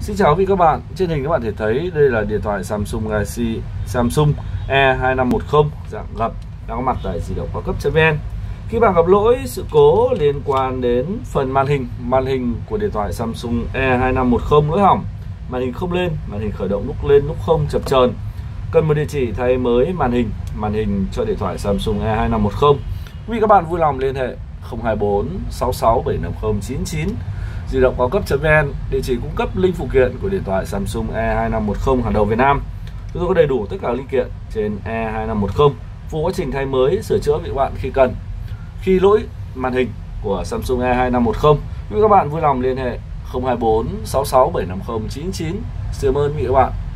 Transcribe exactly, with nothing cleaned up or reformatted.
Xin chào quý vị các bạn. Trên hình các bạn thể thấy đây là điện thoại Samsung Galaxy Samsung E hai năm một không dạng gập đang có mặt tại di động cao cấp.vn. Khi bạn gặp lỗi sự cố liên quan đến phần màn hình, màn hình của điện thoại Samsung E hai năm một không lỗi hỏng, màn hình không lên, màn hình khởi động lúc lên lúc không chập chờn, cần một địa chỉ thay mới màn hình, màn hình cho điện thoại Samsung E hai năm một không. Quý vị các bạn vui lòng liên hệ không hai bốn sáu sáu bảy năm không chín chín. Di động cao cấp.vn, địa chỉ cung cấp linh phụ kiện của điện thoại Samsung E hai năm một không hàng đầu Việt Nam. Chúng tôi có đầy đủ tất cả linh kiện trên E hai năm một không, phụ quá trình thay mới, sửa chữa vị bạn khi cần. Khi lỗi màn hình của Samsung E hai năm một không, quý vị các bạn vui lòng liên hệ không hai bốn sáu sáu bảy năm không chín chín. Xin ơn quý vị các bạn.